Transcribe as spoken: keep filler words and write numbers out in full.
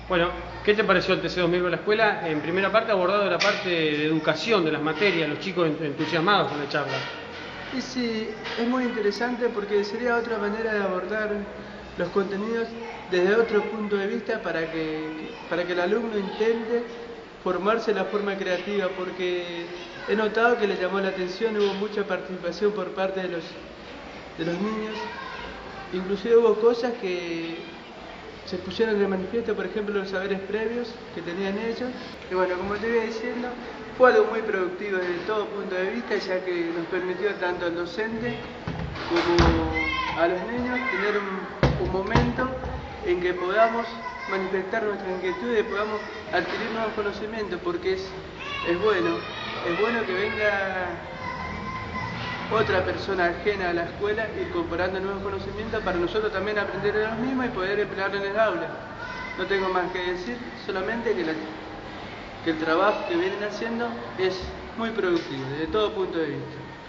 Bueno, ¿qué te pareció el T C dos mil con la escuela? En primera parte abordado la parte de educación, de las materias, los chicos entusiasmados con la charla. Y sí, es muy interesante porque sería otra manera de abordar los contenidos desde otro punto de vista para que, para que el alumno intente formarse de la forma creativa, porque he notado que le llamó la atención, hubo mucha participación por parte de los, de los niños, inclusive hubo cosas que se pusieron de manifiesto, por ejemplo los saberes previos que tenían ellos, y bueno, como te iba diciendo, fue algo muy productivo desde todo punto de vista, ya que nos permitió tanto al docente como a los niños tener un, un momento en que podamos manifestar nuestras inquietudes, podamos adquirir nuevos conocimientos, porque es, es bueno, es bueno que venga otra persona ajena a la escuela incorporando nuevos conocimientos para nosotros también aprender de los mismos y poder emplearlo en el aula. No tengo más que decir, solamente que, la, que el trabajo que vienen haciendo es muy productivo desde todo punto de vista.